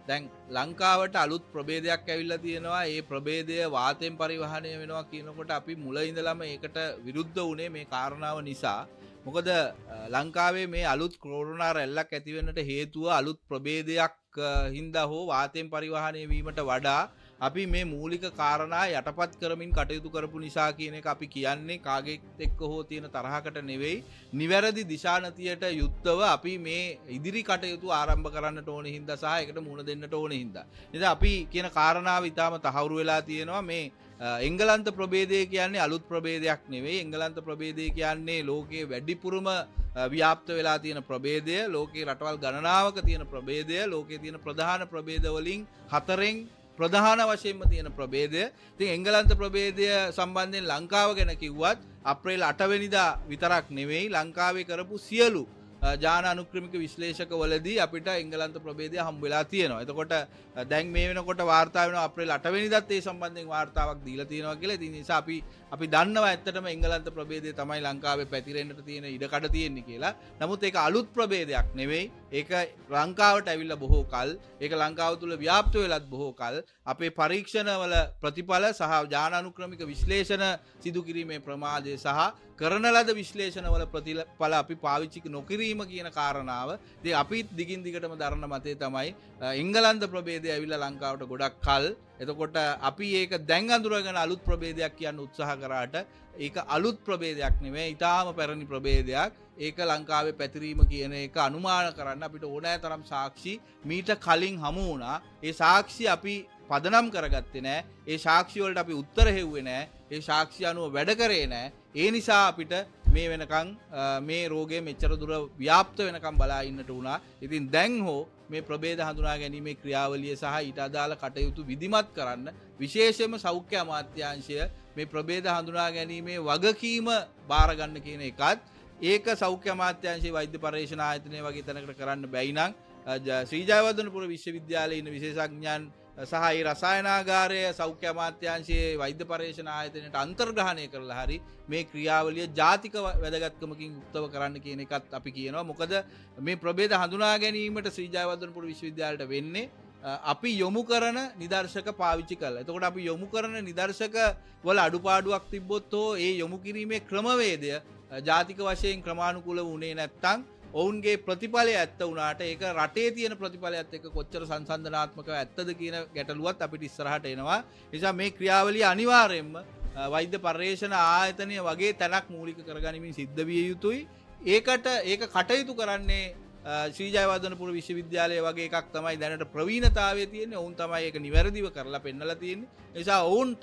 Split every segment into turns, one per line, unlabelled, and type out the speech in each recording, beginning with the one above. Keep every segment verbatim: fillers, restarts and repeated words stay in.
දැන් ලංකාවට අලුත් ප්‍රභේදයක් ඇවිල්ලා තියෙනවා. ඒ ප්‍රභේදය වාතයෙන් පරිවහණය වෙනවා කියනකොට අපි මුල ඉඳලම ඒකට විරුද්ධ වුණේ මේ කාරණාව නිසා. මොකද ලංකාවේ මේ අලුත් කොරෝනා රැල්ලක් ඇති වෙන්නට හේතුව අලුත් ප්‍රභේදයක් හින්දා හෝ වාතයෙන් පරිවහණය වීමට වඩා අපි මේ මූලික කාරණා යටපත් කරමින් කටයුතු කරපු නිසා කියන එක අපි කියන්නේ කාගෙත් එක්ක හෝ තියෙන තරහකට නෙවෙයි. නිවැරදි දිශානතියට යුක්තව අපි මේ ඉදිරි කටයුතු ආරම්භ කරන්නට ඕනේ හින්දා සහ ඒකට මුහුණ දෙන්නට ඕනේ හින්දා. ඉතින් අපි කියන කාරණාව ඊටාම තහවුරු වෙලා තියෙනවා. මේ එංගලන්ත ප්‍රභේදය කියන්නේ අලුත් ප්‍රභේදයක් නෙවෙයි. එංගලන්ත ප්‍රභේදය කියන්නේ ලෝකයේ වැඩිපුරම ව්‍යාප්ත වෙලා තියෙන ප්‍රභේදය, ලෝකයේ රටවල් ගණනාවක තියෙන ප්‍රභේදය, ලෝකයේ තියෙන ප්‍රධාන ප්‍රභේද වලින් හතරෙන් ප්‍රධාන වශයෙන්ම තියෙන ප්‍රභේදය. ඉතින් එංගලන්ත ප්‍රභේදය සම්බන්ධයෙන් ලංකාව ගැන කිව්වත් අප්‍රේල් අට වෙනිදා විතරක් නෙවෙයි ලංකාවේ කරපු සියලු ජාන අනුක්‍රමික විශ්ලේෂකවලදී අපිට එංගලන්ත ප්‍රභේදය හම්බ වෙලා තියෙනවා. එතකොට දැන් මේ වෙනකොට වාර්තා වෙනවා අප්‍රේල් අට වෙනිදාත් ඒ සම්බන්ධයෙන් වාර්තාවක් දීලා තියෙනවා කියලා. ඉතින් ඒ නිසා අපි අපි දන්නවා ඇත්තටම එංගලන්ත ප්‍රභේදය තමයි ලංකාවේ පැතිරෙන්නට තියෙන ඉඩකඩ තියෙන්නේ කියලා. නමුත් ඒක අලුත් ප්‍රභේදයක් නෙවෙයි. ඒක ලංකාවට ඇවිල්ලා බොහෝ කල්, ඒක ලංකාව තුල ව්‍යාප්ත වෙලත් බොහෝ කල් අපේ පරීක්ෂණවල ප්‍රතිඵල සහ ජාන අනුක්‍රමික විශ්ලේෂණ සිදු කිරීමේ ප්‍රමාදය සහ කරන ලද විශ්ලේෂණවල ප්‍රතිඵල අපි පාවිච්චි නොකිරීම කියන කාරණාව. ඉතින් අපි දිගින් දිගටම දරන මතය තමයි එංගලන්ත ප්‍රභේදය ඇවිල්ලා ලංකාවට ගොඩක් කල්. එතකොට අපි ඒක දැන් අඳුරගෙන අලුත් ප්‍රභේදයක් කියන්න උත්සාහ කරාට ඒක අලුත් ප්‍රභේදයක් නෙවෙයි. ඊටාම පැරණි ප්‍රභේදයක්. ඒක ලංකාවේ පැතිරීම කියන එක අනුමාන කරන්න අපිට ඕනෑ තරම් සාක්ෂි මීට කලින් හමු වුණා. ඒ සාක්ෂි අපි පදනම් කරගත්තේ නැහැ. ඒ සාක්ෂි වලට අපි උත්තර හෙව්වේ නැහැ. ඒ සාක්ෂි අනුව වැඩ කරේ නැහැ. ඒ නිසා අපිට මේ වෙනකන් මේ රෝගය මෙච්චර දුර ව්‍යාප්ත වෙනකන් බලා ඉන්නට වුණා. ඉතින් දැන් හෝ මේ ප්‍රභේද හඳුනා ගැනීමේ ක්‍රියාවලිය සහ ඊට අදාළ කටයුතු විධිමත් කරන්න විශේෂයෙන්ම සෞඛ්‍ය අමාත්‍යාංශය මේ ප්‍රභේද හඳුනා ගැනීමේ වගකීම බාර ගන්න කියන එකත් ඒක සෞඛ්‍ය අමාත්‍යාංශයේ වෛද්‍ය පරීක්ෂණ ආයතනය වගේ තැනකට කරන්න බැයි නම් ශ්‍රී ජයවර්ධනපුර විශ්වවිද්‍යාලයේ ඉන්න විශේෂඥයන් සහ ඒ රසායනාගාරය සෞඛ්‍ය අමාත්‍යාංශයේ වෛද්‍ය පරීක්ෂණ ආයතනයට අන්තර්ග්‍රහණය කරලා හරි මේ ක්‍රියාවලිය ජාතික වැදගත්කමකින් යුක්තව කරන්න කියන එකත් අපි කියනවා. මොකද මේ ප්‍රභේද හඳුනා ගැනීමට ශ්‍රී ජයවර්ධනපුර විශ්වවිද්‍යාලයට වෙන්නේ අපි යොමු කරන නිදර්ශක පාවිච්චි කරලා. එතකොට අපි යොමු කරන නිදර්ශක වල අඩුපාඩුවක් තිබ්බොත් හෝ ඒ යොමු කිරීමේ ක්‍රමවේදය ජාතික වශයෙන් ක්‍රමානුකූල වුණේ නැත්නම් ඔවුන්ගේ ප්‍රතිඵලය ඇත්ත වුණාට ඒක රටේ තියෙන ප්‍රතිඵලයත් එක්ක කොච්චර සංසන්දනාත්මකව ඇත්තද කියන ගැටලුවත් අපිට ඉස්සරහට එනවා. ඒ නිසා මේ ක්‍රියාවලිය අනිවාර්යයෙන්ම වෛද්‍ය පර්යේෂණ ආයතනය වගේ තැනක් මූලික කරගනිමින් සිද්ධ විය යුතුයි. ඒකට ඒක කටයුතු කරන්නේ ශ්‍රී ජයවර්ධනපුර විශ්වවිද්‍යාලය වගේ එකක් තමයි දැනට ප්‍රවීණතාවයේ තියෙන්නේ. ඔවුන් තමයි ඒක නිවැරදිව කරලා පෙන්නලා තියෙන්නේ. ඒ නිසා ඔවුන්ට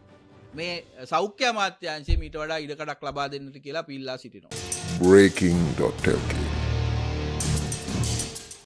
මේ සෞඛ්‍ය අමාත්‍යාංශයේ මීට වඩා ඉඩකඩක් ලබා දෙන්නට කියලා අපි ඉල්ලා සිටිනවා.
breaking dot l k